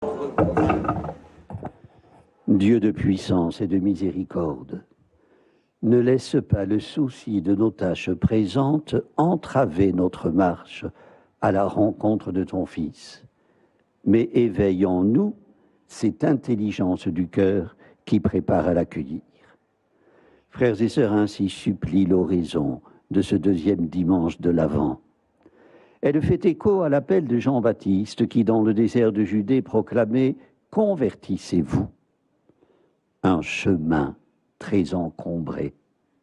Dieu de puissance et de miséricorde, ne laisse pas le souci de nos tâches présentes entraver notre marche à la rencontre de ton Fils, mais éveille en nous cette intelligence du cœur qui prépare à l'accueillir. Frères et sœurs, ainsi supplie l'oraison de ce deuxième dimanche de l'Avent. Elle fait écho à l'appel de Jean-Baptiste qui, dans le désert de Judée, proclamait « Convertissez-vous ». Un chemin très encombré.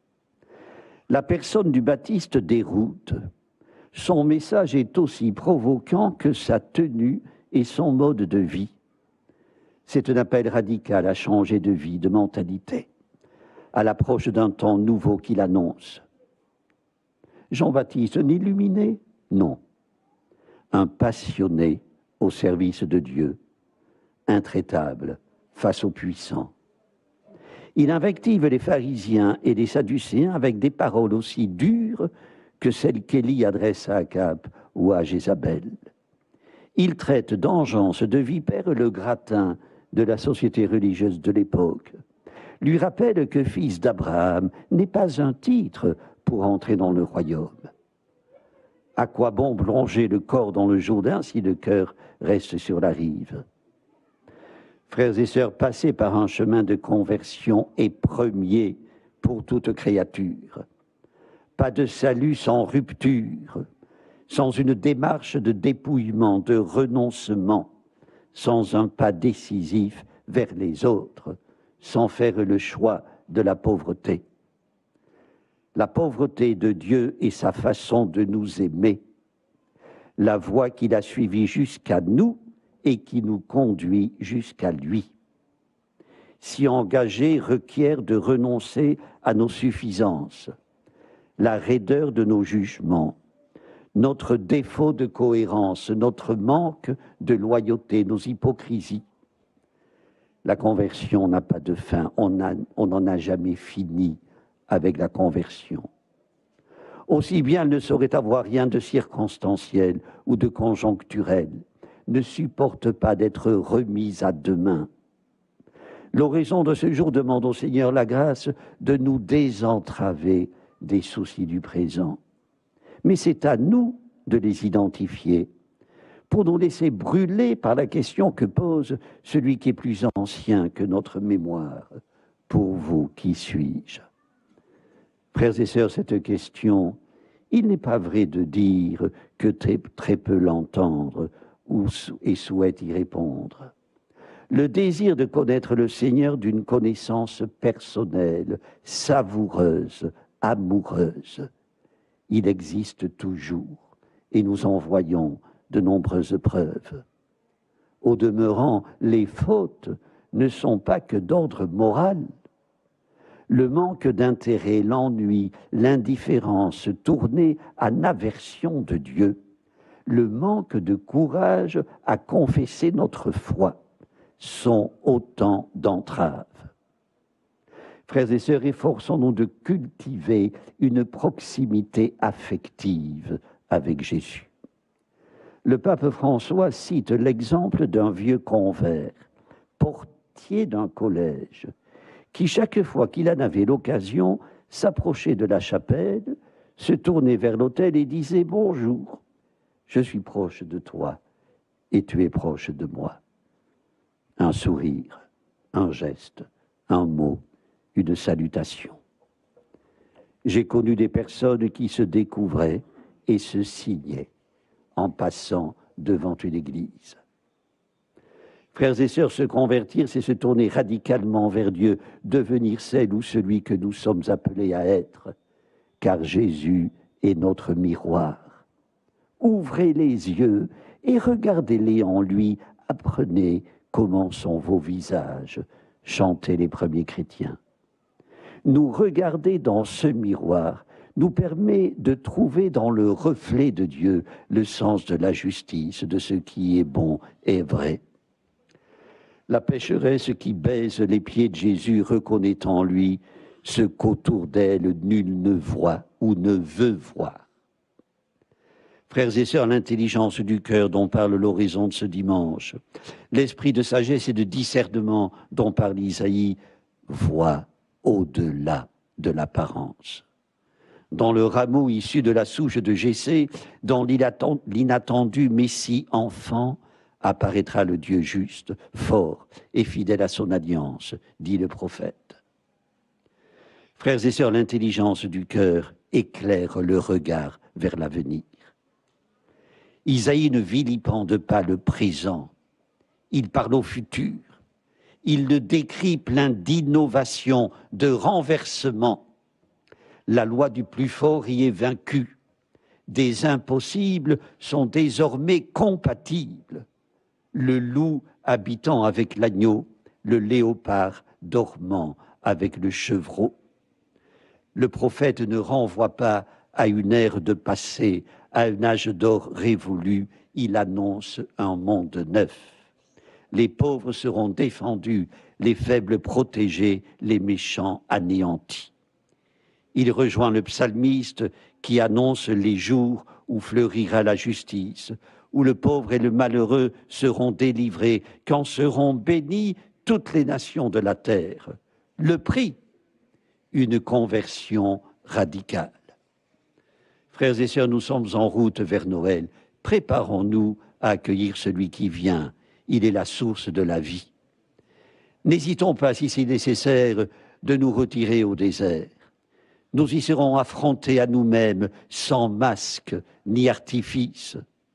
La personne du Baptiste déroute. Son message est aussi provoquant que sa tenue et son mode de vie. C'est un appel radical à changer de vie, de mentalité, à l'approche d'un temps nouveau qu'il annonce. Jean-Baptiste, un illuminé? Non. Un passionné au service de Dieu, intraitable face aux puissants. Il invective les pharisiens et les sadducéens avec des paroles aussi dures que celles qu'Élie adresse à Akab ou à Jézabel. Il traite d'engeance, de vipère le gratin de la société religieuse de l'époque. Lui rappelle que fils d'Abraham n'est pas un titre pour entrer dans le royaume. À quoi bon plonger le corps dans le Jourdain si le cœur reste sur la rive? Frères et sœurs, passer par un chemin de conversion est premier pour toute créature. Pas de salut sans rupture, sans une démarche de dépouillement, de renoncement, sans un pas décisif vers les autres, sans faire le choix de la pauvreté. La pauvreté de Dieu et sa façon de nous aimer, la voie qu'il a suivie jusqu'à nous, et qui nous conduit jusqu'à lui. S'y engager requiert de renoncer à nos suffisances, la raideur de nos jugements, notre défaut de cohérence, notre manque de loyauté, nos hypocrisies. La conversion n'a pas de fin, on n'en a jamais fini avec la conversion. Aussi bien elle ne saurait avoir rien de circonstanciel ou de conjoncturel, ne supporte pas d'être remise à demain. L'oraison de ce jour demande au Seigneur la grâce de nous désentraver des soucis du présent. Mais c'est à nous de les identifier pour nous laisser brûler par la question que pose celui qui est plus ancien que notre mémoire. Pour vous, qui suis-je? Frères et sœurs, cette question, il n'est pas vrai de dire que très peu l'entendre et souhaite y répondre. Le désir de connaître le Seigneur d'une connaissance personnelle, savoureuse, amoureuse, il existe toujours et nous en voyons de nombreuses preuves. Au demeurant, les fautes ne sont pas que d'ordre moral. Le manque d'intérêt, l'ennui, l'indifférence tournée en aversion de Dieu, le manque de courage à confesser notre foi sont autant d'entraves. Frères et sœurs, efforçons-nous de cultiver une proximité affective avec Jésus. Le pape François cite l'exemple d'un vieux convers, portier d'un collège, qui chaque fois qu'il en avait l'occasion s'approchait de la chapelle, se tournait vers l'autel et disait « Bonjour ». Je suis proche de toi et tu es proche de moi. Un sourire, un geste, un mot, une salutation. J'ai connu des personnes qui se découvraient et se signaient en passant devant une église. Frères et sœurs, se convertir, c'est se tourner radicalement vers Dieu, devenir celle ou celui que nous sommes appelés à être, car Jésus est notre miroir. Ouvrez les yeux et regardez-les en lui. Apprenez comment sont vos visages, chantaient les premiers chrétiens. Nous regarder dans ce miroir nous permet de trouver dans le reflet de Dieu le sens de la justice, de ce qui est bon et vrai. La pécheresse qui baise les pieds de Jésus reconnaît en lui ce qu'autour d'elle nul ne voit ou ne veut voir. Frères et sœurs, l'intelligence du cœur dont parle l'oraison de ce dimanche, l'esprit de sagesse et de discernement dont parle Isaïe, voit au-delà de l'apparence. Dans le rameau issu de la souche de Jessé, dans l'inattendu Messie enfant, apparaîtra le Dieu juste, fort et fidèle à son alliance, dit le prophète. Frères et sœurs, l'intelligence du cœur éclaire le regard vers l'avenir. Isaïe ne vilipende pas le présent, il parle au futur. Il le décrit plein d'innovation, de renversement. La loi du plus fort y est vaincue. Des impossibles sont désormais compatibles. Le loup habitant avec l'agneau, le léopard dormant avec le chevreau. Le prophète ne renvoie pas à une ère de passé, à un âge d'or révolu, il annonce un monde neuf. Les pauvres seront défendus, les faibles protégés, les méchants anéantis. Il rejoint le psalmiste qui annonce les jours où fleurira la justice, où le pauvre et le malheureux seront délivrés, quand seront bénies toutes les nations de la terre. Le prix, une conversion radicale. Frères et sœurs, nous sommes en route vers Noël. Préparons-nous à accueillir celui qui vient. Il est la source de la vie. N'hésitons pas, si c'est nécessaire, de nous retirer au désert. Nous y serons affrontés à nous-mêmes, sans masque ni artifice.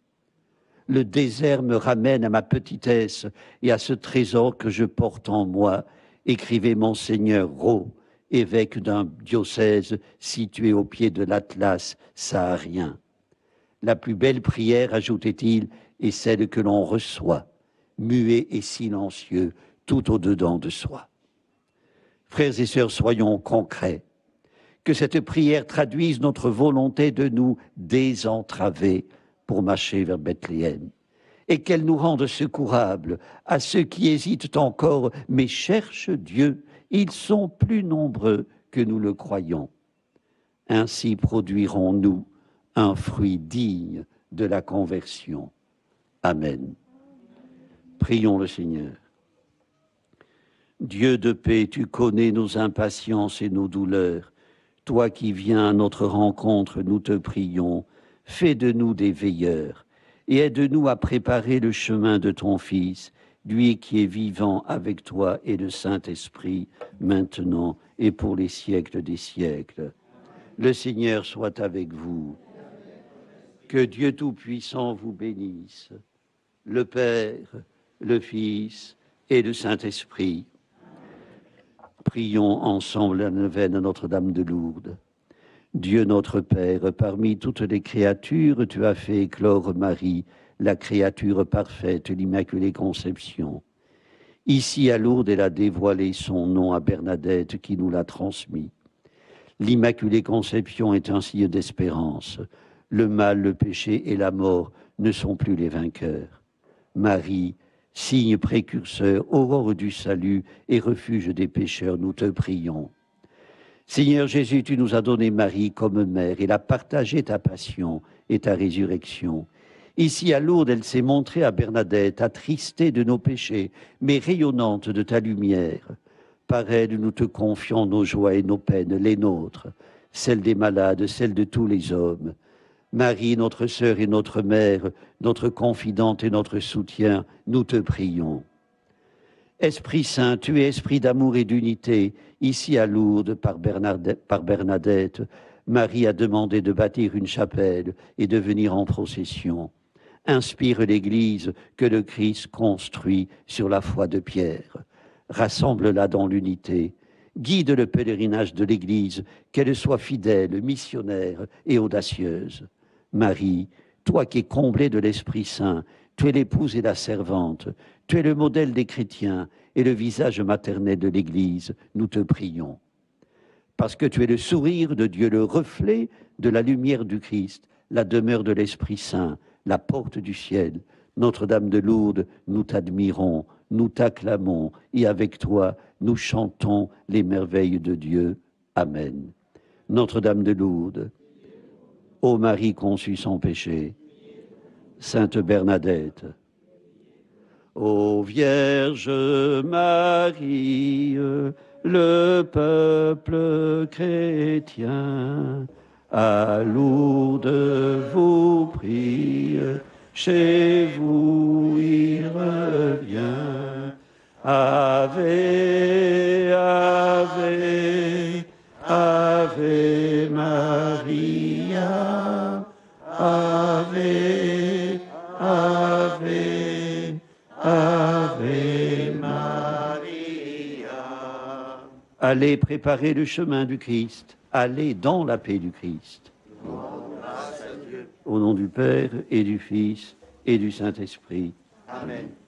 Le désert me ramène à ma petitesse et à ce trésor que je porte en moi, écrivait Monseigneur Rau, évêque d'un diocèse situé au pied de l'Atlas saharien. La plus belle prière, ajoutait-il, est celle que l'on reçoit, muet et silencieux, tout au-dedans de soi. Frères et sœurs, soyons concrets. Que cette prière traduise notre volonté de nous désentraver pour marcher vers Bethléem. Et qu'elle nous rende secourables à ceux qui hésitent encore, mais cherchent Dieu. Ils sont plus nombreux que nous le croyons. Ainsi produirons-nous un fruit digne de la conversion. Amen. Prions le Seigneur. Dieu de paix, tu connais nos impatiences et nos douleurs. Toi qui viens à notre rencontre, nous te prions. Fais de nous des veilleurs et aide-nous à préparer le chemin de ton Fils, lui qui est vivant avec toi et le Saint-Esprit, maintenant et pour les siècles des siècles. Le Seigneur soit avec vous. Que Dieu Tout-Puissant vous bénisse, le Père, le Fils et le Saint-Esprit. Prions ensemble la neuvaine à Notre-Dame de Lourdes. Dieu notre Père, parmi toutes les créatures, tu as fait éclore Marie, la créature parfaite, l'Immaculée Conception. Ici à Lourdes, elle a dévoilé son nom à Bernadette qui nous l'a transmis. L'Immaculée Conception est un signe d'espérance. Le mal, le péché et la mort ne sont plus les vainqueurs. Marie, signe précurseur, aurore du salut et refuge des pécheurs, nous te prions. Seigneur Jésus, tu nous as donné Marie comme mère, elle a partagé ta passion et ta résurrection. Ici à Lourdes, elle s'est montrée à Bernadette, attristée de nos péchés, mais rayonnante de ta lumière. Par elle, nous te confions nos joies et nos peines, les nôtres, celles des malades, celles de tous les hommes. Marie, notre sœur et notre mère, notre confidente et notre soutien, nous te prions. Esprit Saint, tu es esprit d'amour et d'unité. Ici à Lourdes, par Bernadette, Marie a demandé de bâtir une chapelle et de venir en procession. Inspire l'Église que le Christ construit sur la foi de Pierre. Rassemble-la dans l'unité. Guide le pèlerinage de l'Église, qu'elle soit fidèle, missionnaire et audacieuse. Marie, toi qui es comblée de l'Esprit Saint, tu es l'épouse et la servante, tu es le modèle des chrétiens et le visage maternel de l'Église, nous te prions. Parce que tu es le sourire de Dieu, le reflet de la lumière du Christ, la demeure de l'Esprit Saint, la porte du ciel, Notre-Dame de Lourdes, nous t'admirons, nous t'acclamons et avec toi, nous chantons les merveilles de Dieu. Amen. Notre-Dame de Lourdes, ô Marie conçue sans péché, Sainte Bernadette. Ô Vierge Marie, le peuple chrétien, à Lourdes vous prie, chez vous il revient. Ave, Ave, Ave Maria, Ave, Ave, Ave Maria. Allez préparer le chemin du Christ, allez dans la paix du Christ. Au nom du Père et du Fils et du Saint-Esprit. Amen.